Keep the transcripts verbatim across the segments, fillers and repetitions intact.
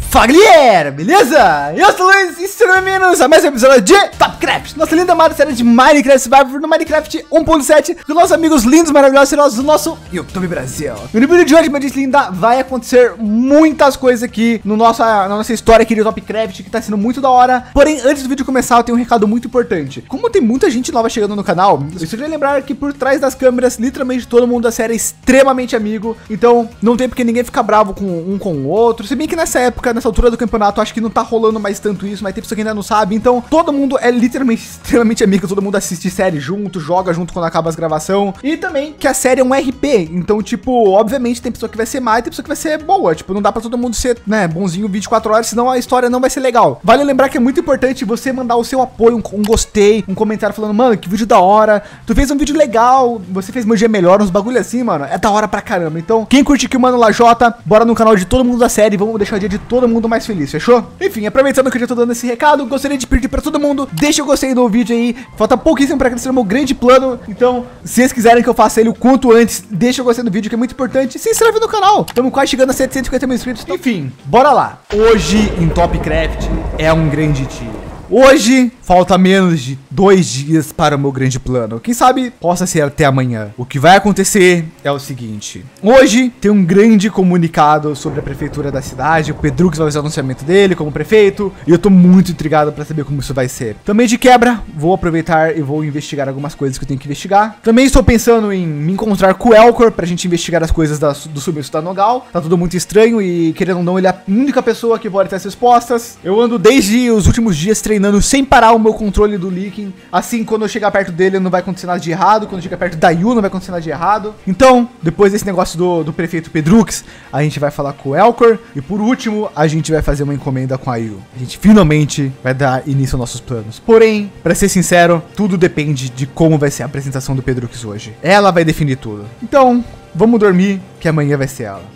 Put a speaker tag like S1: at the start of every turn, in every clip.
S1: Fala galera, beleza? Eu sou o Luiz e sejam bem-vindos a mais um episódio de Topcraft, nossa linda amada série de Minecraft Survivor no Minecraft um ponto sete com nossos amigos lindos, maravilhosos e nós do nosso YouTube Brasil. No vídeo de hoje, minha gente linda, vai acontecer muitas coisas aqui no nossa, na nossa história aqui de Topcraft, que tá sendo muito da hora. Porém, antes do vídeo começar, eu tenho um recado muito importante. Como tem muita gente nova chegando no canal, eu gostaria de lembrar que por trás das câmeras, literalmente todo mundo da série é extremamente amigo. Então, não tem porque ninguém ficar bravo com um com o outro. Se bem que nessa época, nessa altura do campeonato, acho que não tá rolando mais tanto isso, mas tem pessoa que ainda não sabe. Então, todo mundo é literalmente extremamente amigo, todo mundo assiste série junto, joga junto quando acaba as gravações. E também que a série é um R P, então, tipo, obviamente tem pessoa que vai ser má e tem pessoa que vai ser boa. Tipo, não dá pra todo mundo ser, né, bonzinho vinte e quatro horas, senão a história não vai ser legal. Vale lembrar que é muito importante você mandar o seu apoio, um, um gostei, um comentário falando, mano, que vídeo da hora, tu fez um vídeo legal, você fez meu dia melhor, uns bagulho assim, mano, é da hora pra caramba. Então, quem curte aqui o Mano Lajota, bora no canal de todo mundo da série, vamos deixar o dia de todo mundo mais feliz, fechou? Enfim, aproveitando que eu já tô dando esse recado, gostaria de pedir pra todo mundo, deixa o gostei do vídeo aí, falta pouquíssimo pra crescer o meu grande plano, então, se vocês quiserem que eu faça ele o quanto antes, deixa o gostei do vídeo, que é muito importante, se inscreve no canal, estamos quase chegando a setecentos e cinquenta mil inscritos, enfim, bora lá. Hoje, em Topcraft, é um grande dia. Hoje, falta menos de dois dias para o meu grande plano. Quem sabe possa ser até amanhã. O que vai acontecer é o seguinte. Hoje tem um grande comunicado sobre a prefeitura da cidade. O Pedrux vai fazer o anunciamento dele como prefeito. E eu tô muito intrigado para saber como isso vai ser. Também de quebra, vou aproveitar e vou investigar algumas coisas que eu tenho que investigar. Também estou pensando em me encontrar com o Elcor pra gente investigar as coisas da, do sumiço da Nogal. Tá tudo muito estranho e, querendo ou não, ele é a única pessoa que pode ter essas respostas. Eu ando desde os últimos dias treinando sem parar o meu controle do leaking. Assim, quando eu chegar perto dele, não vai acontecer nada de errado. Quando eu chegar perto da Yu, não vai acontecer nada de errado. Então, depois desse negócio do, do prefeito Pedrux, a gente vai falar com o Elcor. E por último, a gente vai fazer uma encomenda com a Yu. A gente finalmente vai dar início aos nossos planos. Porém, pra ser sincero, tudo depende de como vai ser a apresentação do Pedrux hoje. Ela vai definir tudo. Então, vamos dormir, que amanhã vai ser ela.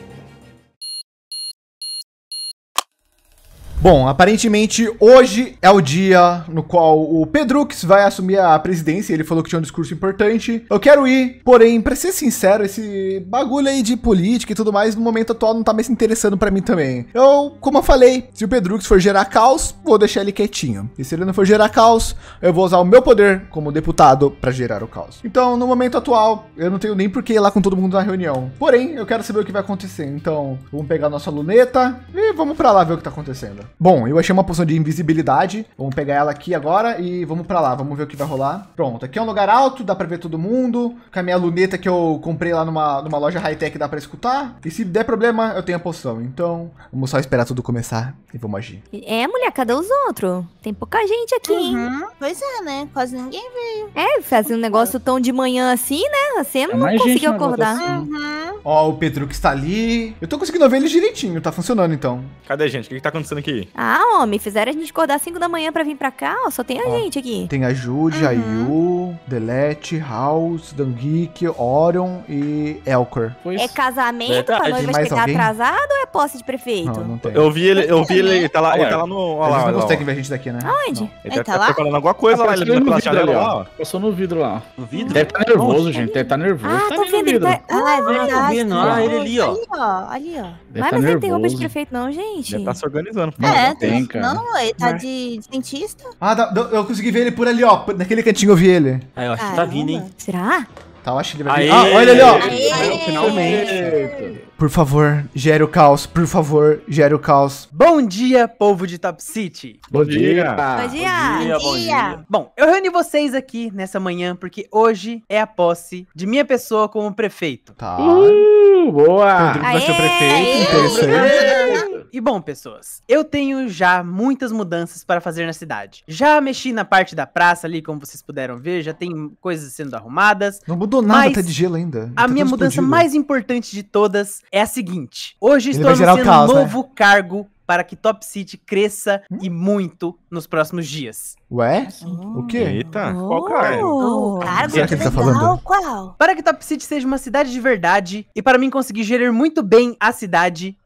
S1: Bom, aparentemente hoje é o dia no qual o Pedrux vai assumir a presidência. Ele falou que tinha um discurso importante. Eu quero ir, porém, pra ser sincero, esse bagulho aí de política e tudo mais, no momento atual não tá mais se interessando pra mim também. Eu, como eu falei, se o Pedrux for gerar caos, vou deixar ele quietinho. E se ele não for gerar caos, eu vou usar o meu poder como deputado pra gerar o caos. Então, no momento atual, eu não tenho nem por que ir lá com todo mundo na reunião. Porém, eu quero saber o que vai acontecer. Então, vamos pegar a nossa luneta e vamos pra lá ver o que tá acontecendo. Bom, eu achei uma poção de invisibilidade. Vamos pegar ela aqui agora e vamos pra lá. Vamos ver o que vai rolar. Pronto, aqui é um lugar alto, dá pra ver todo mundo. Com a minha luneta que eu comprei lá numa, numa loja high-tech, dá pra escutar. E se der problema, eu tenho a poção. Então, vamos só esperar tudo começar e vamos agir.
S2: É, mulher, cadê os outros? Tem pouca gente aqui, hein?
S3: Uhum. Pois é, né? Quase ninguém veio.
S2: É, fazer um negócio tão de manhã assim, né? Você não é conseguiu acordar.
S3: Uhum.
S1: Ó, o Pedrux tá ali. Eu tô conseguindo ver ele direitinho, tá funcionando então.
S4: Cadê, gente? O que que tá acontecendo aqui?
S2: Ah, homem, fizeram a gente acordar às cinco da manhã pra vir pra cá, ó, só tem a
S1: Ó,
S2: gente aqui.
S1: Tem a Jude,
S3: Uhum.
S1: a Yu, Delete, House, Dangeek, Orion e Elcor.
S2: É casamento
S4: Verdade.
S2: pra noiva
S1: Tem mais
S2: chegar
S1: alguém?
S2: atrasado ou é posse de prefeito?
S1: Não, não tem.
S4: Eu vi ele, eu vi ele, ele tá lá, ele
S5: Ué,
S4: tá lá no... Olha
S1: Eles
S4: lá,
S1: não
S4: olha lá,
S1: conseguem
S4: ó.
S1: ver a gente daqui, né?
S2: Aonde?
S1: Não.
S4: Ele
S3: Ele
S4: tá,
S3: tá
S4: tá
S3: lá?
S4: preparando alguma coisa lá, ele
S5: Passou
S4: tá
S5: no
S4: pela
S5: vidro ali,
S4: janela lá,
S5: ó.
S4: ó.
S5: Passou no vidro lá.
S6: No vidro?
S5: Deve estar nervoso, gente. Deve estar nervoso.
S2: Ah,
S5: tá
S2: tô
S5: ali no
S2: vendo, ele
S5: vidro.
S2: tá...
S3: Ah, é
S6: Ah, tô
S3: verdade.
S6: vendo, ah, ele ali, ó.
S3: Ali, ó. Ali, ó.
S5: Deve
S2: Mas,
S5: tá
S2: mas ele tem roupa de
S5: nervoso.
S2: prefeito não, gente.
S4: Deve tá se organizando.
S3: É,
S5: não tem, cara.
S3: Não, ele tá de cientista.
S1: Ah, dá- dá- eu consegui ver ele por ali, ó. Naquele cantinho eu vi ele.
S6: Aí, eu acho que tá vindo, hein?
S2: Será?
S1: Tá, eu acho que ele vai
S4: Aê!
S1: vir. Ah, olha ele, ó.
S3: Aê!
S5: Finalmente.
S1: Por favor, gere o caos. Por favor, gere o caos.
S7: Bom dia, povo de Top City.
S5: Bom dia.
S2: Bom dia.
S6: Bom dia, bom dia.
S7: Bom, eu reuni vocês aqui nessa manhã porque hoje é a posse de minha pessoa como prefeito.
S1: Tá.
S5: Uh, boa.
S1: Pedro vai ser o
S2: Aê!
S1: prefeito. Interessante.
S7: E bom, pessoas, eu tenho já muitas mudanças para fazer na cidade. Já mexi na parte da praça ali, como vocês puderam ver, já tem coisas sendo arrumadas.
S1: Não mudou nada,
S7: Mas
S1: tá de gelo ainda.
S7: A
S1: Tá
S7: minha
S1: tudo
S7: mudança
S1: explodido.
S7: mais importante de todas é a seguinte. Hoje
S1: Ele
S7: estou
S1: vai gerar o
S7: anunciando um
S1: caos, né?
S7: novo cargo para que Top City cresça e muito nos próximos dias.
S1: Ué? O quê?
S4: Eita, qual cara?
S2: Oh.
S3: Cargo
S1: Será que ele tá
S3: legal,
S1: falando?
S3: Qual?
S7: Para que Top City seja uma cidade de verdade e para mim conseguir gerir muito bem a cidade,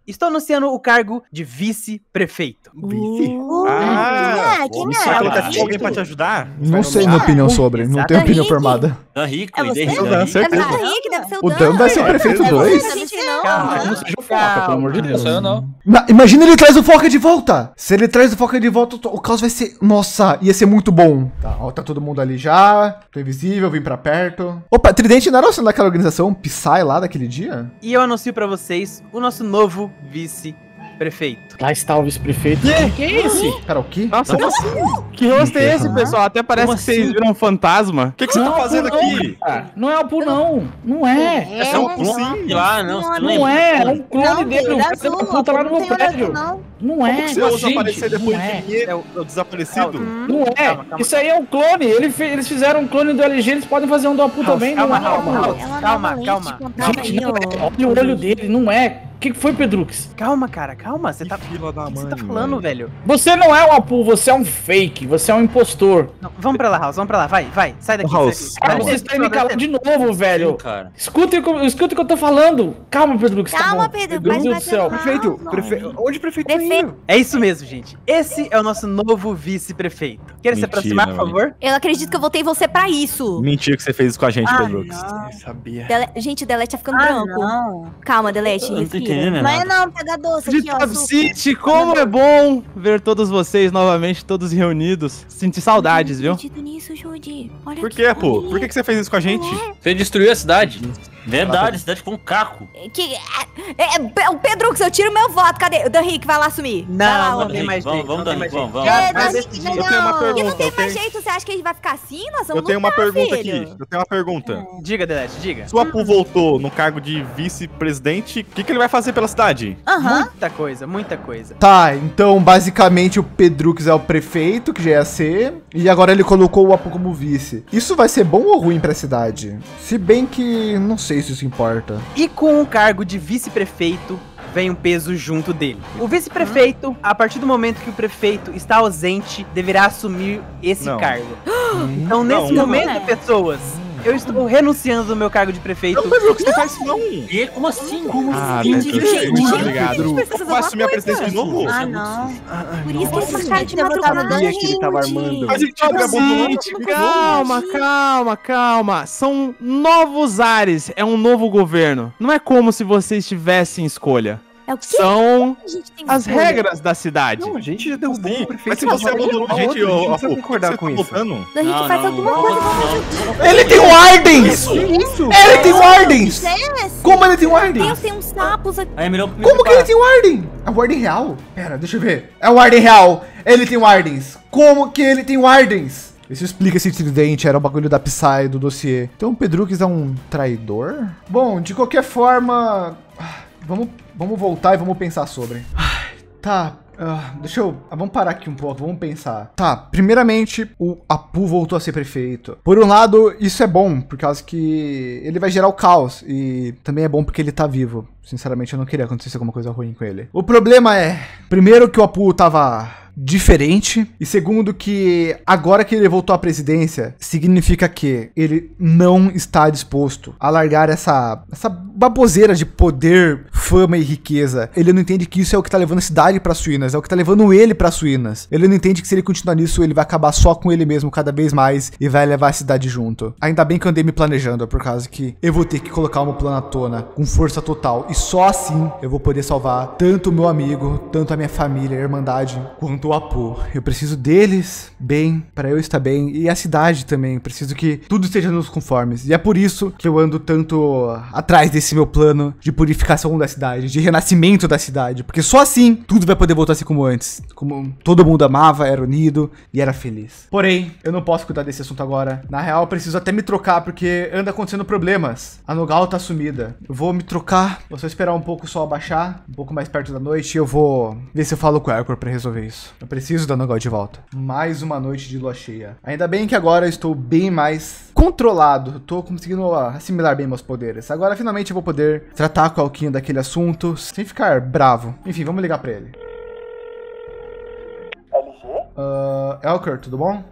S7: estou anunciando o cargo de vice-prefeito.
S4: Vice?
S3: Uh,
S4: Ah,
S3: é, quem
S6: isso
S3: é?
S6: é
S4: Ele tá
S6: Ah,
S4: com alguém pra te ajudar?
S1: Não sei minha opinião sobre, não tenho opinião
S2: Henrique.
S1: formada.
S6: Dan Rico,
S3: É você?
S6: Henrique,
S4: Eu
S6: Dan
S4: tenho
S6: Rico.
S4: certeza.
S2: Deve ser o Henrique, deve ser o
S1: O
S2: Dan.
S1: Dan vai ser o prefeito
S3: É
S1: dois?
S3: você,
S2: A gente
S3: você
S2: não.
S7: Calma,
S5: Não seja foca, pelo amor de Deus.
S8: Não, eu não.
S1: Ma- Imagina ele traz o Foca de volta. Se ele traz o Foca de volta, o caos vai ser... Nossa, ia ser muito bom. Tá, ó, tá todo mundo ali já. Tô invisível, vim pra perto. Opa, Tridente não era o daquela organização Psy lá daquele dia?
S7: E eu anuncio pra vocês o nosso novo vice-prefeito.
S5: Lá está o vice-prefeito. Que é esse?
S1: Pera, o quê?
S4: Nossa, que rosto é esse, pessoal? Até parece
S6: Como
S4: que vocês
S6: assim?
S4: viram um fantasma.
S6: O que, que você tá fazendo aqui?
S5: Cara, não é o Apu, não. Não é.
S3: É,
S6: É um clone lá, não, você não
S5: Não
S6: lembra?
S5: é. É um clone
S3: Não,
S5: dele.
S3: tem
S5: Um
S3: olho
S5: filho da
S3: azul,
S5: puta lá no
S3: não
S5: meu
S3: tem olho azul,
S5: prédio.
S3: não.
S5: Não é.
S4: Como que você ousa
S5: gente,
S4: aparecer depois
S5: não é.
S4: de mim, é o, é o desaparecido?
S5: Não é.
S7: Calma, calma.
S5: Isso aí é um clone. Ele fe- eles fizeram um clone do L G, eles podem fazer um do Apu também.
S7: Calma,
S5: não é.
S7: calma, calma.
S3: Ela
S7: Calma,
S3: novamente
S7: calma.
S3: contava
S5: Gente,
S3: aí,
S5: não é.
S3: ó.
S5: Olha o olho dele, não é. O que que foi, Pedrux?
S7: Calma, cara, calma. Você tá.
S4: Fila da
S7: O que você
S4: mãe,
S7: tá falando, velho?
S5: Você não é um Apu, você é um fake, você é um impostor.
S7: Não, vamos pra lá, House, vamos pra lá. Vai, vai. Sai daqui.
S4: House,
S7: sai daqui.
S5: Cara,
S7: Vai,
S5: vocês
S7: desce,
S5: estão me
S7: desce,
S5: calando de novo,
S6: Sim,
S5: velho.
S6: cara.
S5: Escuta, o que eu- escuta o que eu tô falando. Calma, Pedrux. tá
S2: Calma,
S5: bom.
S2: Pedro,
S5: Meu
S2: vai
S5: Deus do céu.
S2: bater
S1: Prefeito,
S2: Não,
S1: prefe...
S2: não.
S1: onde o prefeito tá
S2: Prefeito.
S1: indo?
S7: É isso mesmo, gente. Esse é o nosso novo vice-prefeito. Quer se
S4: Mentira,
S7: aproximar, por
S4: velho.
S7: favor?
S2: Eu acredito que eu votei você pra isso.
S4: Mentira que você fez isso com a gente,
S3: Ah,
S4: Pedro.
S3: não.
S4: Eu sabia.
S2: Dele- Gente, o Delete tá ficando
S3: Ah,
S2: branco.
S3: não.
S2: Calma, Delete,
S6: Eu não tô
S2: respira.
S6: entendendo
S3: Não é
S6: nada.
S3: não, pega doce
S4: De
S3: aqui, ó.
S4: Tab
S3: açúcar.
S4: City, como é bom ver todos vocês novamente, todos reunidos. Senti saudades, viu?
S2: Não acredito nisso, Judy. Olha
S4: Por
S2: que
S4: quê, pô?
S2: bonito.
S4: Por que que você fez isso com a gente?
S8: Você destruiu a cidade.
S6: Verdade, cidade com um caco.
S2: Que, é, é, é, o Pedrux, eu tiro meu voto. Cadê? O Dan Rick vai lá assumir. vai lá,
S7: Não, não
S2: homem.
S7: tem mais
S6: Vamos,
S7: jeito.
S6: vamos,
S7: não tem
S6: Dani,
S7: mais
S6: vamos,
S7: jeito.
S6: vamos.
S7: Já
S3: É,
S7: vai
S3: Dani,
S7: decidir.
S3: não.
S4: Eu tenho uma
S2: E não
S4: pergunta.
S2: tem
S4: Eu
S2: mais
S4: tenho,
S2: jeito, você acha que a gente vai ficar assim? Nós
S4: eu
S2: vamos
S4: tenho uma
S2: lutar,
S4: pergunta
S2: filho.
S4: aqui. Eu tenho uma pergunta.
S7: Diga, Delete, diga.
S4: Se o Apu voltou no cargo de vice-presidente, o que, que ele vai fazer pela cidade?
S3: Aham.
S7: Muita coisa, muita coisa.
S1: Tá, então basicamente o Pedrux é o prefeito, que já ia ser, e agora ele colocou o Apu como vice. Isso vai ser bom ou ruim pra cidade? Se bem que não sei se isso importa.
S7: E com o cargo de vice-prefeito vem um peso junto dele. O vice-prefeito, a partir do momento que o prefeito está ausente, deverá assumir esse
S4: Não.
S7: cargo. Então, nesse
S4: não,
S7: momento,
S3: não.
S7: pessoas, eu estou renunciando do meu cargo de prefeito.
S4: Não, Pedro, você faz isso não.
S6: E como assim?
S4: Ah,
S2: Gente,
S4: Pedro,
S2: gente,
S4: muito
S2: gente,
S4: obrigado.
S2: a gente precisa fazer
S4: Vai assumir a
S2: alguma
S4: presidência de novo?
S3: Ah, não.
S2: Por isso que
S3: Nossa,
S2: esse cara
S3: gente,
S2: de
S3: eu vou botar no
S2: madrugada.
S3: Dan Rick.
S4: Mas ele tinha que abandonar.
S9: Gente, calma, calma, calma. São novos ares, é um novo governo. Não é como se vocês tivessem escolha.
S2: É o quê?
S9: São
S2: A gente tem
S9: as
S2: escolha.
S9: regras da cidade.
S4: Não, a gente já derrubou
S6: Sim.
S4: o prefeito. Mas se você abandonou a gente, ô, Apu, por que você tá voltando?
S2: Dan Rick faz alguma coisa. vamos-
S1: Ele tem um Ardens! Ele tem um Ardens! Como ele tem um Arden?
S2: Deus, tem uns sapos aqui.
S6: Aí é melhor me
S1: Como que ele
S6: preparar.
S1: tem um Arden? É o Arden real? Pera, deixa eu ver. É o Arden real. Ele tem um Ardens. Como que ele tem um Ardens? Isso explica esse tridente, era o bagulho da Psy do dossiê. Então o Pedrux é um traidor? Bom, de qualquer forma, vamos, vamos voltar e vamos pensar sobre. Ai, tá, ah, deixa eu... ah, vamos parar aqui um pouco, vamos pensar. Tá, primeiramente, o Apu voltou a ser prefeito. Por um lado, isso é bom, por causa que ele vai gerar o caos. E também é bom porque ele tá vivo. Sinceramente, eu não queria acontecer alguma coisa ruim com ele. O problema é, primeiro que o Apu tava diferente, e segundo que agora que ele voltou à presidência, significa que ele não está disposto a largar essa, essa baboseira de poder, fama e riqueza. Ele não entende que isso é o que tá levando a cidade para Suínas, é o que tá levando ele para Suínas. Ele não entende que se ele continuar nisso, ele vai acabar só com ele mesmo cada vez mais e vai levar a cidade junto. Ainda bem que eu andei me planejando, por causa que eu vou ter que colocar uma plano à tona com força total, e só assim eu vou poder salvar tanto o meu amigo, tanto a minha família, a Irmandade, quanto o Apu. Eu preciso deles bem, para eu estar bem, e a cidade também. Eu preciso que tudo esteja nos conformes. E é por isso que eu ando tanto atrás desse meu plano de purificação da cidade, de renascimento da cidade, porque só assim tudo vai poder voltar a ser como antes, como todo mundo amava, era unido e era feliz. Porém, eu não posso cuidar desse assunto agora. Na real, eu preciso até me trocar, porque anda acontecendo problemas. A Nogal tá sumida. Eu vou me trocar, vou só esperar um pouco o sol abaixar, um pouco mais perto da noite, e eu vou ver se eu falo com o Ercor pra resolver isso. Eu preciso da Nogal de volta. Mais uma noite de lua cheia. Ainda bem que agora eu estou bem mais controlado. Tô conseguindo assimilar bem meus poderes. Agora finalmente eu vou poder tratar com o Alquinho daquele assunto sem ficar bravo. Enfim, vamos ligar pra ele. L G? Uh, Elker, tudo bom?
S10: Tudo, tudo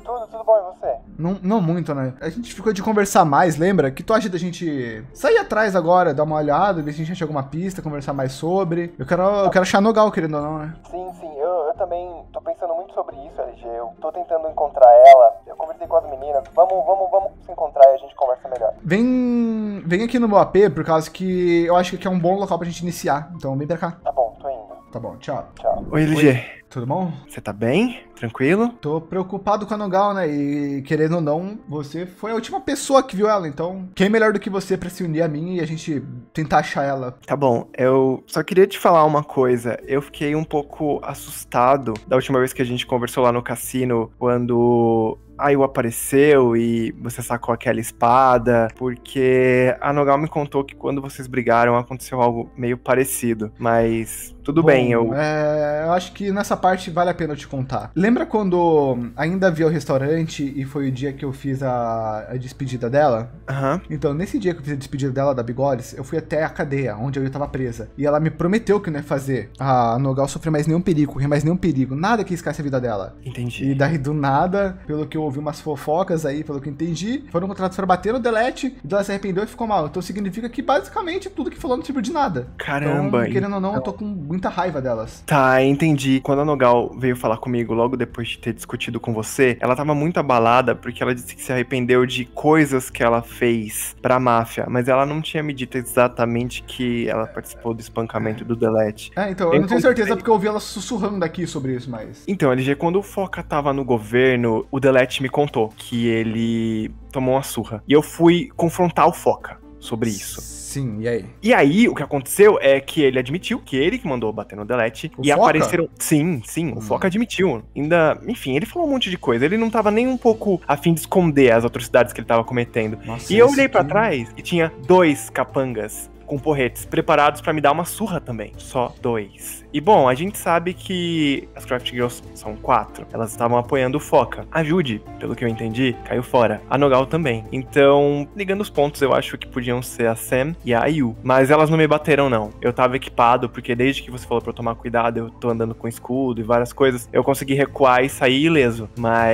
S8: tudo bom, e você?
S1: Não, não muito, né? A gente ficou de conversar mais, lembra? Que tu acha da gente sair atrás agora, dar uma olhada, ver se a gente acha alguma pista, conversar mais sobre. Eu quero, eu quero achar Nogal, querendo ou não, né?
S8: Sim, sim, eu, eu também tô pensando muito sobre isso, L G. Eu tô tentando encontrar ela. Eu conversei com as meninas. Vamos, vamos, vamos se encontrar e a gente conversa melhor.
S1: Vem, vem aqui no meu A P, por causa que eu acho que aqui é um bom local pra gente iniciar. Então vem pra cá.
S8: Tá bom, tô indo.
S1: Tá bom, tchau.
S8: Tchau.
S9: Oi, L G.
S1: Tudo bom?
S9: Você tá bem? Tranquilo?
S1: Tô preocupado com a Nogal, né? E querendo ou não, você foi a última pessoa que viu ela. Então, quem é melhor do que você pra se unir a mim e a gente tentar achar ela?
S9: Tá bom, eu só queria te falar uma coisa. Eu fiquei um pouco assustado da última vez que a gente conversou lá no cassino, quando a Ayu apareceu e você sacou aquela espada, porque a Nogal me contou que quando vocês brigaram aconteceu algo meio parecido, mas tudo
S1: Bom,
S9: bem, eu...
S1: É, eu acho que nessa parte vale a pena eu te contar. Lembra quando ainda havia o restaurante e foi o dia que eu fiz a, a despedida dela?
S9: Aham.
S1: Então, nesse dia que eu fiz a despedida dela da Bigodes, eu fui até a cadeia, onde eu estava presa. E ela me prometeu que não ia fazer a Nogal sofrer mais nenhum perigo, correr mais nenhum perigo, nada que escasse a vida dela.
S9: Entendi.
S1: E daí, do nada, pelo que eu ouvi umas fofocas aí, pelo que eu entendi, foram contratados para bater no Delete, e ela se arrependeu e ficou mal. Então significa que basicamente tudo que falou não serviu de nada.
S9: Caramba.
S1: Então, querendo ou não, eu
S9: então...
S1: tô com muita raiva delas.
S9: Tá, entendi. Quando a Nogal veio falar comigo logo depois de ter discutido com você, ela tava muito abalada porque ela disse que se arrependeu de coisas que ela fez pra máfia, mas ela não tinha me dito exatamente que ela participou do espancamento do Delete.
S1: É, então, eu, eu não tenho certeza porque eu ouvi ela sussurrando aqui sobre isso, mas...
S9: Então, L G, quando o Foca tava no governo, o Delete me contou que ele tomou uma surra. E eu fui confrontar o Foca sobre isso.
S1: Sim, e aí?
S9: E aí, o que aconteceu é que ele admitiu que ele que mandou bater no Delete.
S1: O
S9: e
S1: Foca?
S9: apareceram... Sim, sim,
S1: Hum.
S9: o Foca admitiu. Ainda, enfim, ele falou um monte de coisa. Ele não tava nem um pouco a fim de esconder as atrocidades que ele tava cometendo.
S1: Nossa,
S9: e eu
S1: esse
S9: olhei pra
S1: aqui-
S9: trás e tinha dois capangas com porretes preparados pra me dar uma surra também. Só dois. E bom, a gente sabe que as Craft Girls são quatro. Elas estavam apoiando o Foca. A Judy, pelo que eu entendi, caiu fora. A Nogal também. Então, ligando os pontos, eu acho que podiam ser a Sam e a Ayu. Mas elas não me bateram, não. Eu tava equipado, porque desde que você falou pra eu tomar cuidado, eu tô andando com escudo e várias coisas. Eu consegui recuar e sair ileso.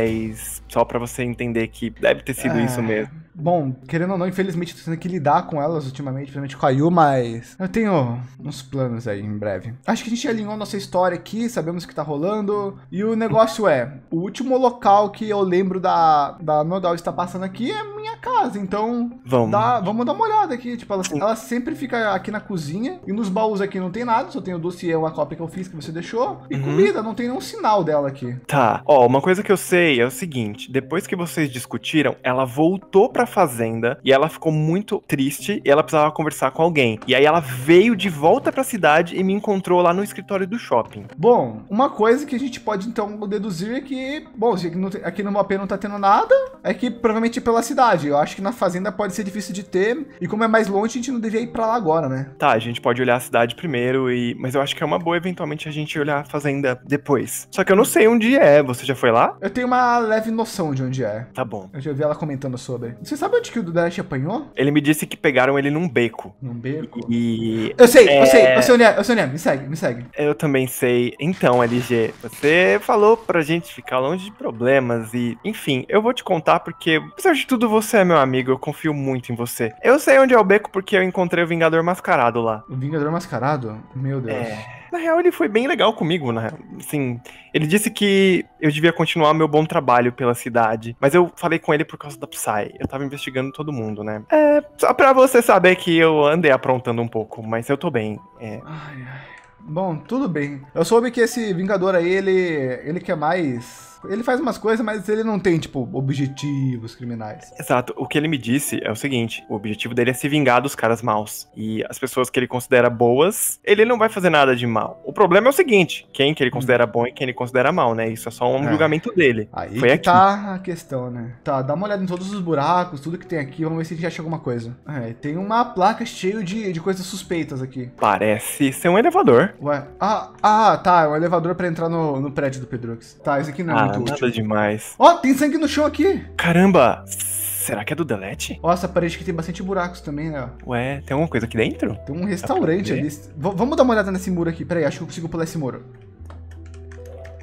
S9: Mas só pra você entender que deve ter sido
S1: É.
S9: isso mesmo.
S1: Bom, querendo ou não, infelizmente tô tendo que lidar com elas ultimamente, principalmente com a Ayu, mas eu tenho uns planos aí em breve. Acho que a gente alinhou nossa história aqui, sabemos o que tá rolando, e o negócio é, o último local que eu lembro da, da Nogal estar passando aqui é minha casa, então
S9: Vamos.
S1: dá, vamos dar uma olhada aqui, tipo, ela, ela sempre fica aqui na cozinha, e nos baús aqui não tem nada, só tem o dossiê, uma cópia que eu fiz que você deixou, e
S9: Uhum.
S1: comida, não tem nenhum sinal dela aqui.
S9: Tá, ó, uma coisa que eu sei é o seguinte, depois que vocês discutiram, ela voltou pra fazenda e ela ficou muito triste e ela precisava conversar com alguém. E aí ela veio de volta pra cidade e me encontrou lá no escritório do shopping.
S1: Bom, uma coisa que a gente pode então deduzir é que, bom, se aqui, não tem- aqui no mapa não tá tendo nada, é que provavelmente é pela cidade. Eu acho que na fazenda pode ser difícil de ter, e como é mais longe, a gente não devia ir pra lá agora, né?
S9: Tá, a gente pode olhar a cidade primeiro, e mas eu acho que é uma boa eventualmente a gente olhar a fazenda depois. Só que eu não sei onde é, você já foi lá?
S1: Eu tenho uma leve noção de onde é.
S9: Tá bom.
S1: Eu já vi ela comentando sobre. Você sabe onde que o Dash apanhou?
S9: Ele me disse que pegaram ele num beco.
S1: Num beco?
S9: E
S1: Eu sei,
S9: É.
S1: eu sei, eu sei onde é, eu sei onde é, me segue, me segue.
S9: eu também sei. Então, L G, você falou pra gente ficar longe de problemas e, enfim, eu vou te contar porque, apesar de tudo, você é meu amigo, eu confio muito em você. Eu sei onde é o beco porque eu encontrei o Vingador Mascarado lá.
S1: O Vingador Mascarado? Meu Deus.
S9: É. Na real, ele foi bem legal comigo, na real. Assim, ele disse que eu devia continuar meu bom trabalho pela cidade. Mas eu falei com ele por causa da Psy. Eu tava investigando todo mundo, né? É, só pra você saber que eu andei aprontando um pouco, mas eu tô bem. É.
S1: Ai, ai. Bom, tudo bem. Eu soube que esse Vingador aí, ele, ele quer mais... Ele faz umas coisas, mas ele não tem, tipo, objetivos criminais.
S9: Exato. O que ele me disse é o seguinte: o objetivo dele é se vingar dos caras maus. E as pessoas que ele considera boas, ele não vai fazer nada de mal. O problema é o seguinte: quem que ele considera bom e quem ele considera mal, né? Isso é só um
S1: É.
S9: julgamento dele.
S1: Aí
S9: Foi
S1: que
S9: aqui.
S1: tá a questão, né? Tá, dá uma olhada em todos os buracos, tudo que tem aqui, vamos ver se a gente acha alguma coisa. É, tem uma placa cheia de, de coisas suspeitas aqui.
S9: Parece ser um elevador.
S1: Ué, ah, ah, tá, é um elevador pra entrar no, no prédio do Pedrux. Tá, esse aqui não é
S9: Ah,
S1: muito
S9: nada
S1: útil.
S9: demais.
S1: Ó, tem sangue no chão aqui.
S9: Caramba! Será que é do Delete?
S1: Ó, essa parede aqui tem bastante buracos também, né?
S9: Ué, tem alguma coisa aqui dentro?
S1: Tem um restaurante
S9: ver?
S1: ali. V- vamos dar uma olhada nesse muro aqui. Peraí, acho que eu consigo pular esse muro.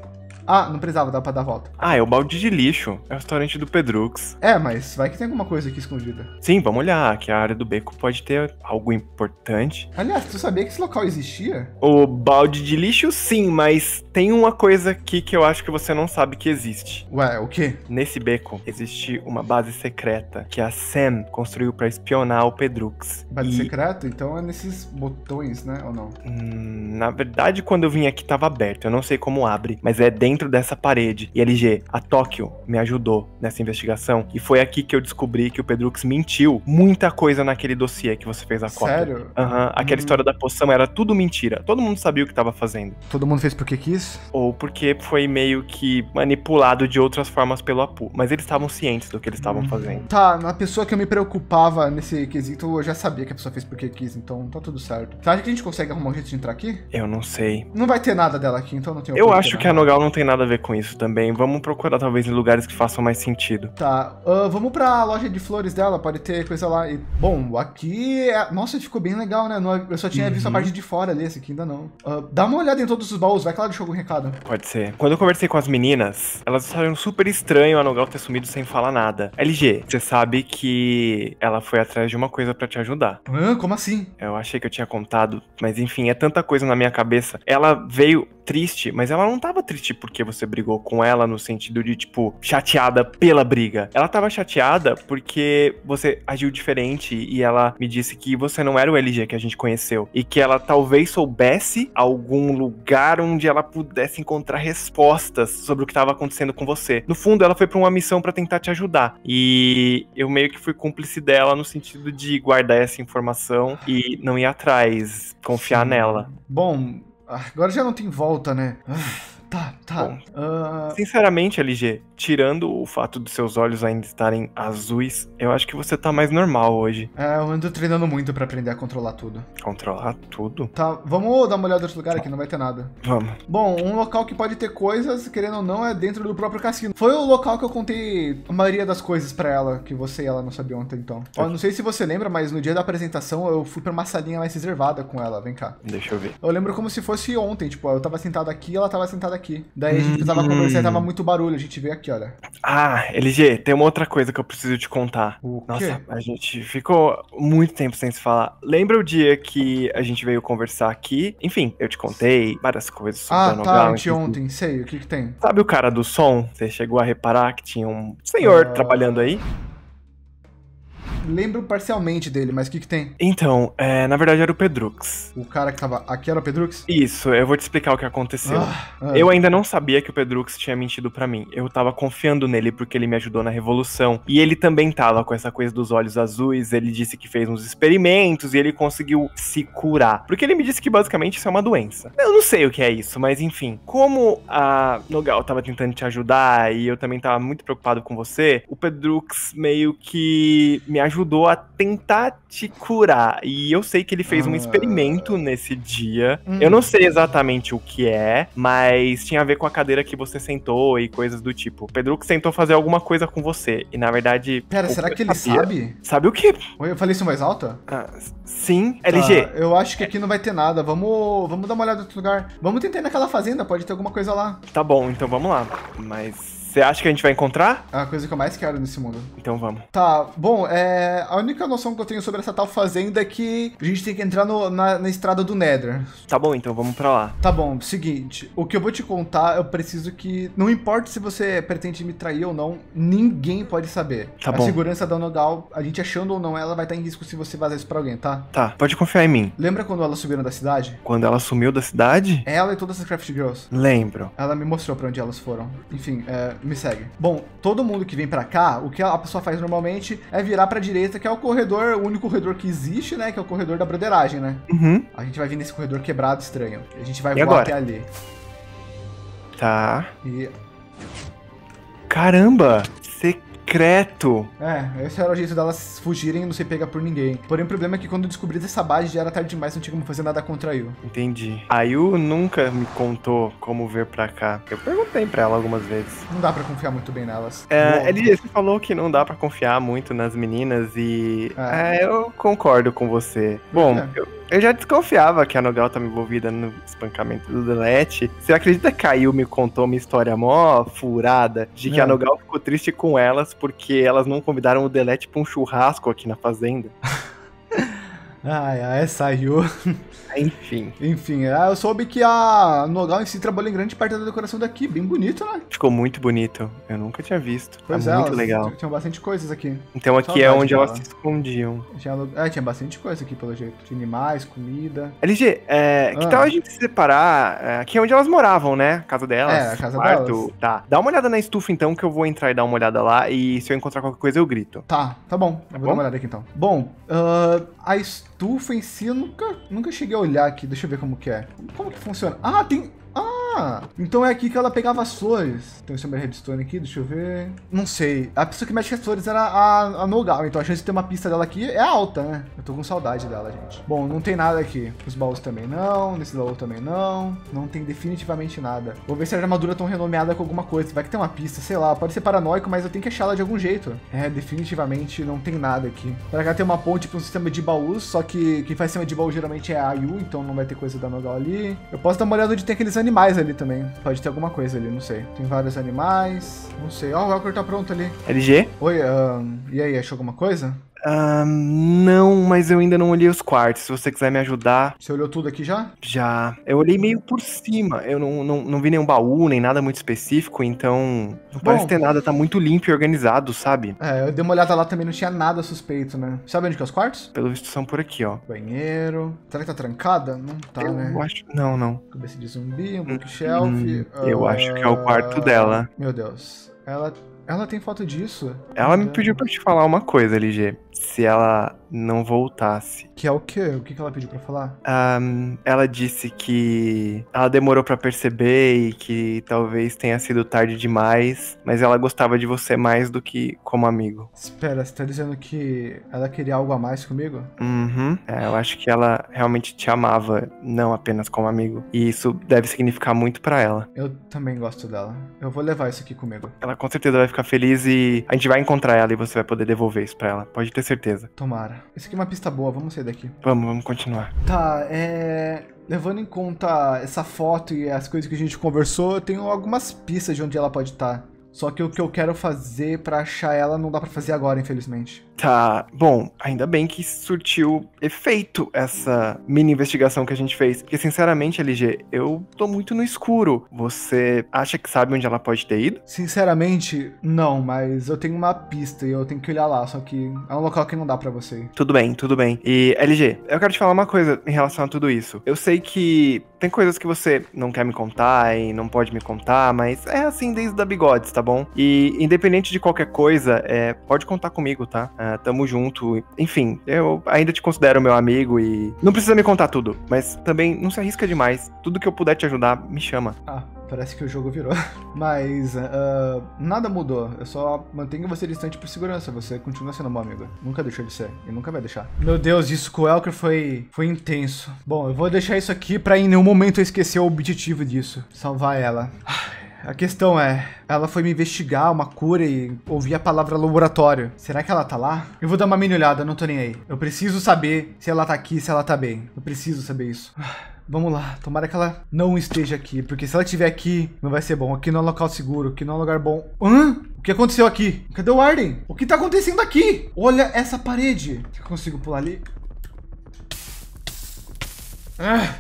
S1: Ah, não precisava, dá pra dar a volta.
S9: Ah, é o balde de lixo. É o restaurante do Pedrux.
S1: É, mas vai que tem alguma coisa aqui escondida.
S9: Sim, vamos olhar, que a área do beco pode ter algo importante.
S1: Aliás, tu sabia que esse local existia?
S9: O balde de lixo, sim, mas tem uma coisa aqui que eu acho que você não sabe que existe.
S1: Ué, o quê?
S9: Nesse beco existe uma base secreta que a Sam construiu pra espionar o Pedrux.
S1: Base
S9: E,
S1: secreto? Então é nesses botões, né? Ou não?
S9: hum, na verdade, quando eu vim aqui tava aberto. Eu não sei como abre, mas é dentro dessa parede. E L G, a Tóquio me ajudou nessa investigação. E foi aqui que eu descobri que o Pedrux mentiu muita coisa naquele dossiê que você fez a cópia.
S1: Sério?
S9: Aham, aquela
S1: Hum.
S9: história da poção era tudo mentira. Todo mundo sabia o que tava fazendo.
S1: Todo mundo fez porque quis?
S9: Ou porque foi meio que manipulado de outras formas pelo Apu. Mas eles estavam cientes do que eles estavam fazendo.
S1: Tá, na pessoa que eu me preocupava nesse quesito, eu já sabia que a pessoa fez porque quis, então tá tudo certo. Você acha que a gente consegue arrumar um jeito de entrar aqui?
S9: Eu não sei.
S1: Não vai ter nada dela aqui, então não tem
S9: Eu
S1: porquê,
S9: acho
S1: né?
S9: que a Nogal não tem nada a ver com isso também. Vamos procurar talvez em lugares que façam mais sentido.
S1: Tá, ah, vamos pra loja de flores dela, pode ter coisa lá. E, bom, aqui, é... nossa, ficou bem legal, né? Não- Eu só tinha visto a parte de fora ali, esse aqui ainda não. Ah, dá uma olhada em todos os baús, vai que ela deixou algum recado.
S9: Pode ser. Quando eu conversei com as meninas, elas acharam super estranho a Nogal ter sumido sem falar nada. L G, você sabe que ela foi atrás de uma coisa pra te ajudar.
S1: Ah, como assim?
S9: Eu achei que eu tinha contado, mas enfim, é tanta coisa na minha cabeça. Ela veio triste, mas ela não tava triste porque você brigou com ela no sentido de, tipo, chateada pela briga. Ela tava chateada porque você agiu diferente e ela me disse que você não era o L G que a gente conheceu e que ela talvez soubesse algum lugar onde ela pudesse encontrar respostas sobre o que tava acontecendo com você. No fundo, ela foi pra uma missão pra tentar te ajudar e eu meio que fui cúmplice dela no sentido de guardar essa informação e não ir atrás, confiar nela.
S1: Bom, agora já não tem volta, né? Ah, tá, tá.
S9: Bom.
S1: Ah,
S9: Sinceramente, L G, tirando o fato dos seus olhos ainda estarem azuis, eu acho que você tá mais normal hoje.
S1: é, eu ando treinando muito pra aprender a controlar tudo.
S9: Controlar tudo?
S1: Tá, vamos dar uma olhada em outro lugar aqui, não vai ter nada.
S9: Vamos.
S1: Bom, um local que pode ter coisas, querendo ou não, é dentro do próprio cassino. Foi o local que eu contei a maioria das coisas pra ela, que você e ela não sabiam ontem, então. Ó, não sei se você lembra, mas no dia da apresentação eu fui pra uma salinha mais reservada com ela, vem cá.
S9: Deixa eu ver.
S1: Eu lembro como se fosse ontem, tipo, eu tava sentado aqui, ela tava sentada aqui. Daí a gente tava conversando e tava muito barulho, a gente veio aqui, olha.
S9: Ah, L G, tem uma outra coisa que eu preciso te contar.
S1: O
S9: Nossa,
S1: quê?
S9: a gente ficou muito tempo sem se falar. Lembra o dia que a gente veio conversar aqui? Enfim, eu te contei várias coisas sobre
S1: Ah,
S9: a Nogal.
S1: tá,
S9: inclusive.
S1: ontem, sei, o que que tem?
S9: Sabe o cara do som? Você chegou a reparar que tinha um senhor
S1: Ah.
S9: trabalhando aí?
S1: Lembro parcialmente dele, mas o que que tem?
S9: Então, é, na verdade era o Pedrux.
S1: O cara que tava aqui era o Pedrux?
S9: Isso, eu vou te explicar o que aconteceu.
S1: Ah, ah.
S9: Eu ainda não sabia que o Pedrux tinha mentido pra mim. Eu tava confiando nele porque ele me ajudou na revolução. E ele também tava com essa coisa dos olhos azuis. Ele disse que fez uns experimentos e ele conseguiu se curar. Porque ele me disse que basicamente isso é uma doença. Eu não sei o que é isso, mas enfim. Como a Nogal tava tentando te ajudar e eu também tava muito preocupado com você, o Pedrux meio que me ajudou a tentar te curar. E eu sei que ele fez um
S1: Ah.
S9: experimento nesse dia.
S1: Hum.
S9: Eu não sei exatamente o que é, mas tinha a ver com a cadeira que você sentou e coisas do tipo. O Pedrux tentou fazer alguma coisa com você. E na verdade.
S1: Pera,
S9: o
S1: será
S9: eu
S1: que ele
S9: sabia.
S1: sabe?
S9: Sabe o quê?
S1: Oi, eu falei isso em voz alta?
S9: Ah, sim,
S1: Tá,
S9: L G.
S1: eu acho que aqui não vai ter nada. Vamos, vamos dar uma olhada em outro lugar. Vamos tentar ir naquela fazenda, pode ter alguma coisa lá.
S9: Tá bom, então vamos lá. Mas você acha que a gente vai encontrar?
S1: É a coisa que eu mais quero nesse mundo.
S9: Então vamos.
S1: Tá, bom, é, a única noção que eu tenho sobre essa tal fazenda é que a gente tem que entrar no- na, na estrada do Nether.
S9: Tá bom, então vamos pra lá.
S1: Tá bom, seguinte, o que eu vou te contar, eu preciso que, não importa se você pretende me trair ou não, ninguém pode saber.
S9: Tá
S1: a
S9: bom.
S1: segurança da Nogal, a gente achando ou não ela, vai estar em risco se você vazar isso pra alguém, tá?
S9: Tá, pode confiar em mim.
S1: Lembra quando elas subiram da cidade?
S9: Quando ela sumiu da cidade?
S1: Ela e todas as Craft Girls.
S9: Lembro.
S1: Ela me mostrou pra onde elas foram. Enfim, é, me segue. Bom, todo mundo que vem pra cá, o que a pessoa faz normalmente é virar pra direita, que é o corredor, o único corredor que existe, né? Que é o corredor da broderagem, né?
S9: Uhum.
S1: A gente vai vir nesse corredor quebrado estranho. A gente vai
S9: E
S1: voar
S9: agora?
S1: até ali.
S9: Tá.
S1: E.
S9: Caramba! Secreto!
S1: É, esse era o jeito delas fugirem e não ser pega por ninguém. Porém, o problema é que quando eu descobri dessa base já era tarde demais, não tinha como fazer nada contra eu.
S9: Entendi. A Yu nunca me contou como vir pra cá. Eu perguntei pra ela algumas vezes.
S1: Não dá pra confiar muito bem nelas.
S9: É,
S1: Bom,
S9: L G, você falou que não dá pra confiar muito nas meninas e...
S1: É.
S9: É, eu concordo com você. Bom,
S1: quê?
S9: eu, eu já desconfiava que a Nogal tava envolvida no espancamento do Delete. Você acredita que a Yu me contou uma história mó furada de que
S1: É.
S9: a Nogal ficou triste com elas porque elas não convidaram o Delete pra um churrasco aqui na fazenda?
S1: Ai, ai, essa Yu.
S9: Enfim,
S1: Enfim, é, eu soube que a Nogal em si trabalhou em grande parte da decoração daqui. Bem bonito, né?
S9: ficou muito bonito. Eu nunca tinha visto.
S1: Pois
S9: tá
S1: é,
S9: muito
S1: elas
S9: legal.
S1: Tinham bastante coisas aqui.
S9: Então aqui
S1: Saudade
S9: é onde elas
S1: dela.
S9: se escondiam.
S1: Tinha, é, tinha bastante coisa aqui, pelo jeito. Tinha animais, comida.
S9: L G, é, que
S1: Ah.
S9: tal a gente se separar? É, aqui é onde elas moravam, né? A casa delas.
S1: É, a casa
S9: quarto.
S1: delas.
S9: Tá. Dá uma olhada na estufa então, que eu vou entrar e dar uma olhada lá. E se eu encontrar qualquer coisa, eu grito.
S1: Tá, tá bom. Eu vou
S9: bom?
S1: dar uma olhada aqui então. Bom, ah, a estufa em si eu nunca, nunca cheguei a olhar aqui. Deixa eu ver como que é. Como que funciona? Ah, tem... Ah, então é aqui que ela pegava as flores. Tem o meu redstone aqui, deixa eu ver. Não sei. A pessoa que mexe com as flores era a, a Nogal, então a chance de ter uma pista dela aqui é alta, né? Eu tô com saudade dela, gente. Bom, não tem nada aqui. Os baús também não, nesse baú também não. Não tem definitivamente nada. Vou ver se a armadura tão renomeada com alguma coisa. Vai que tem uma pista, sei lá. Pode ser paranoico, mas eu tenho que achar ela de algum jeito. É, definitivamente não tem nada aqui. Pra cá tem uma ponte pra um sistema de baús, só que quem faz sistema de baú geralmente é a Yu, então não vai ter coisa da Nogal ali. Eu posso dar uma olhada onde tem aqueles animais ali também. Pode ter alguma coisa ali, não sei. Tem vários animais. Não sei. Ó, o Welker tá pronto ali.
S9: L G?
S1: Oi, ahn, e aí, achou alguma coisa?
S9: Ah, não, mas eu ainda não olhei os quartos. Se você quiser me ajudar,
S1: Você olhou tudo aqui já?
S9: já. Eu olhei meio por cima. Eu não, não, não vi nenhum baú, nem nada muito específico, então. Não parece ter nada, tá muito limpo e organizado, sabe?
S1: É, eu dei uma olhada lá também, não tinha nada suspeito, né? Sabe onde que é os quartos?
S9: Pelo visto são por aqui, ó.
S1: Banheiro. Será que tá trancada? Não tá,
S9: eu
S1: né?
S9: acho. Não, não.
S1: Cabeça de zumbi, um bookshelf.
S9: Hum, eu acho que é o quarto
S1: ah,
S9: dela.
S1: Meu Deus. Ela, ela tem foto disso?
S9: Ela me
S1: Meu
S9: pediu pra te falar uma coisa, L G. Se ela não voltasse.
S1: Que é o quê? O que que ela pediu pra falar?
S9: Ahn, ela disse que ela demorou pra perceber e que talvez tenha sido tarde demais, mas ela gostava de você mais do que como amigo.
S1: Espera, você tá dizendo que ela queria algo a mais comigo?
S9: Uhum. É, eu acho que ela realmente te amava, não apenas como amigo. E isso deve significar muito pra ela.
S1: Eu também gosto dela. Eu vou levar isso aqui comigo.
S9: Ela com certeza vai ficar feliz e a gente vai encontrar ela e você vai poder devolver isso pra ela. Pode ter certeza.
S1: Tomara. Isso aqui é uma pista boa, vamos sair daqui.
S9: Vamos, vamos continuar.
S1: Tá, é... Levando em conta essa foto e as coisas que a gente conversou, eu tenho algumas pistas de onde ela pode estar. Só que o que eu quero fazer pra achar ela não dá pra fazer agora, infelizmente.
S9: Tá, bom, ainda bem que surtiu efeito essa mini investigação que a gente fez. Porque, sinceramente, L G, eu tô muito no escuro. Você acha que sabe onde ela pode ter ido?
S1: Sinceramente, não, mas eu tenho uma pista e eu tenho que olhar lá, só que é um local que não dá pra você ir.
S9: Tudo bem, tudo bem. E, L G, eu quero te falar uma coisa em relação a tudo isso. Eu sei que tem coisas que você não quer me contar e não pode me contar, mas é assim desde a Bigodes, tá bom? E, independente de qualquer coisa, é, pode contar comigo, tá? Uh, tamo junto. Enfim, eu ainda te considero meu amigo e não precisa me contar tudo, mas também não se arrisca demais. Tudo que eu puder te ajudar, me chama.
S1: Ah, parece que o jogo virou. Mas, uh, nada mudou. Eu só mantenho você distante por segurança. Você continua sendo meu amigo. Nunca deixou de ser. E nunca vai deixar. Meu Deus, isso com o Welker foi, foi intenso. Bom, eu vou deixar isso aqui pra em nenhum momento eu esquecer o objetivo disso. Salvar ela. A questão é, ela foi me investigar uma cura e ouvir a palavra laboratório. Será que ela tá lá? Eu vou dar uma mini olhada, não tô nem aí. Eu preciso saber se ela tá aqui, se ela tá bem. Eu preciso saber isso. Vamos lá, tomara que ela não esteja aqui, porque se ela estiver aqui, não vai ser bom. Aqui não é um local seguro, aqui não é um lugar bom. Hã? O que aconteceu aqui? Cadê o Arden? O que tá acontecendo aqui? Olha essa parede. Será que eu consigo pular ali? Ah.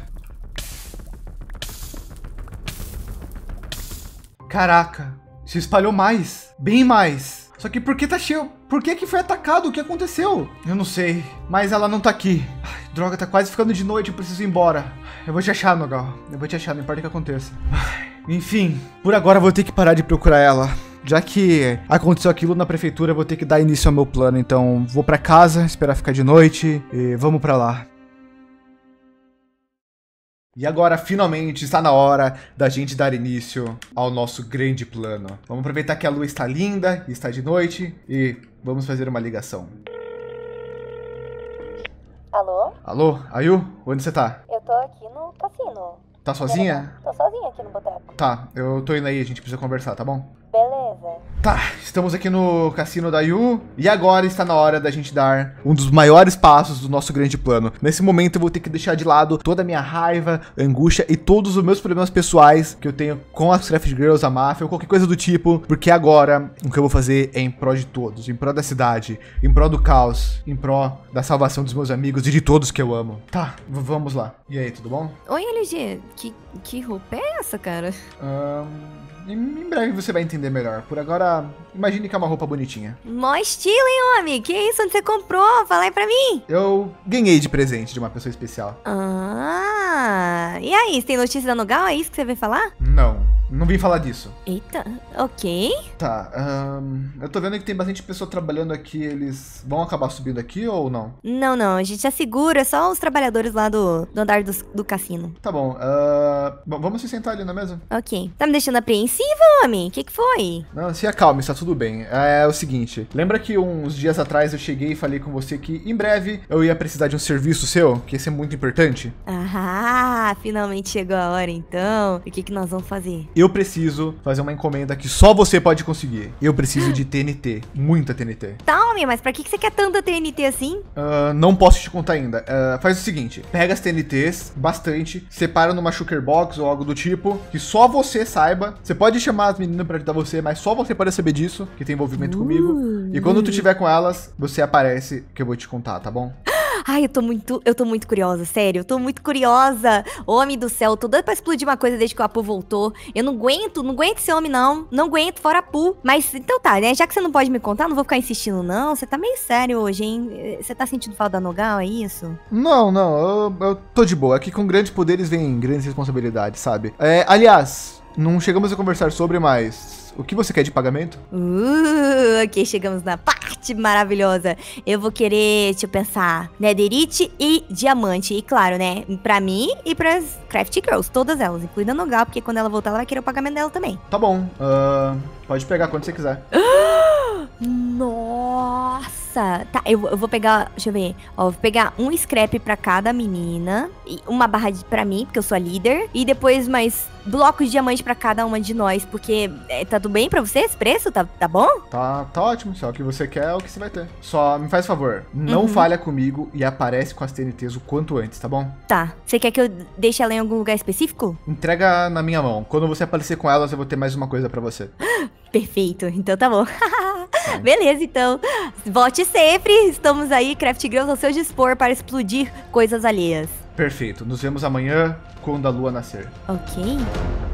S1: Caraca, se espalhou mais, bem mais. Só que por que tá cheio? Por que que foi atacado? O que aconteceu? Eu não sei, mas ela não tá aqui. Ai, droga, tá quase ficando de noite, eu preciso ir embora. Eu vou te achar, Nogal. Eu vou te achar, não importa o que aconteça. Ai, enfim, por agora eu vou ter que parar de procurar ela. Já que aconteceu aquilo na prefeitura, eu vou ter que dar início ao meu plano. Então, vou pra casa, esperar ficar de noite e vamos pra lá. E agora, finalmente, está na hora da gente dar início ao nosso grande plano. Vamos aproveitar que a lua está linda, está de noite e vamos fazer uma ligação.
S10: Alô?
S1: Alô, Ayu? Onde você tá?
S10: Eu tô aqui no cassino.
S1: Tá sozinha?
S10: Tô sozinha aqui no boteco.
S1: Tá, eu tô indo aí, a gente precisa conversar, tá bom?
S10: Beleza.
S1: Tá, estamos aqui no cassino da Yu e agora está na hora da gente dar um dos maiores passos do nosso grande plano. Nesse momento eu vou ter que deixar de lado toda a minha raiva, angústia e todos os meus problemas pessoais que eu tenho com as Craft Girls, a máfia ou qualquer coisa do tipo, porque agora o que eu vou fazer é em pró de todos, em pró da cidade, em pró do caos, em pró da salvação dos meus amigos e de todos que eu amo. Tá, vamos lá. E aí, tudo bom?
S2: Oi, L G. Que, que roupa é essa, cara?
S1: Um... Em, em breve você vai entender melhor. Por agora, imagine que é uma roupa bonitinha.
S2: Mó estilo, hein, homem? Que isso? Onde você comprou? Fala aí pra mim.
S1: Eu ganhei de presente de uma pessoa especial.
S2: Ah, e aí? Você tem notícia da Nogal? É isso que você veio falar?
S1: Não, não vim falar disso.
S2: Eita, ok.
S1: Tá, um, eu tô vendo que tem bastante pessoa trabalhando aqui. Eles vão acabar subindo aqui ou não?
S2: Não, não, a gente assegura só os trabalhadores lá do, do andar do, do cassino.
S1: Tá bom, uh, vamos se sentar ali na mesa?
S2: Ok. Tá me deixando apreensiva, homem? O que que foi?
S1: Não, se acalme, está tudo bem. É o seguinte, lembra que uns dias atrás eu cheguei e falei com você que em breve eu ia precisar de um serviço seu, que ia ser muito importante?
S2: Ah, finalmente chegou a hora então. O que que nós vamos fazer?
S1: Eu preciso fazer uma encomenda que só você pode conseguir. Eu preciso de T N T, muita T N T.
S2: Tá, homem, mas pra que que você quer tanta T N T assim?
S1: Uh, não posso te contar ainda. Uh, faz o seguinte, pega as T N Ts, bastante, separa numa sugar box ou algo do tipo, que só você saiba. Você pode chamar as meninas pra ajudar você, mas só você pode saber disso, que tem envolvimento uh, comigo. E quando tu tiver com elas, você aparece que eu vou te contar, tá bom?
S2: Ai, eu tô muito, eu tô muito curiosa, sério, eu tô muito curiosa. Homem do céu, tô doida pra explodir uma coisa desde que o Apu voltou. Eu não aguento, não aguento esse homem não, não aguento, fora Apu. Mas, então tá, né, já que você não pode me contar, não vou ficar insistindo não, você tá meio sério hoje, hein? Você tá sentindo falta da Nogal, é isso?
S1: Não, não, eu, eu tô de boa, aqui com grandes poderes vem grandes responsabilidades, sabe? É, aliás, não chegamos a conversar sobre, mas... O que você quer de pagamento?
S2: Uh, ok, chegamos na parte maravilhosa. Eu vou querer, deixa eu pensar, netherite e diamante. E claro, né, pra mim e pras Craft Girls, todas elas, incluindo a Nogal, porque quando ela voltar, ela vai querer o pagamento dela também.
S1: Tá bom, uh, pode pegar quando você quiser.
S2: Nossa! Tá, eu, eu vou pegar, deixa eu ver, ó, eu vou pegar um scrap pra cada menina, e uma barra de, pra mim, porque eu sou a líder, e depois mais blocos de diamante pra cada uma de nós, porque é, tá tudo bem pra você esse preço? Tá, tá bom?
S1: Tá, tá ótimo, se é o que você quer, é o que você vai ter. Só me faz favor, não
S2: uhum.
S1: falha comigo e aparece com as T N Ts o quanto antes, tá bom?
S2: Tá, você quer que eu deixe ela em algum lugar específico?
S1: Entrega na minha mão, quando você aparecer com elas eu vou ter mais uma coisa pra você.
S2: Perfeito, então tá bom. Beleza, então, volte sempre, estamos aí, Craft Girls, ao seu dispor para explodir coisas alheias.
S1: Perfeito, nos vemos amanhã quando a lua nascer.
S2: Ok.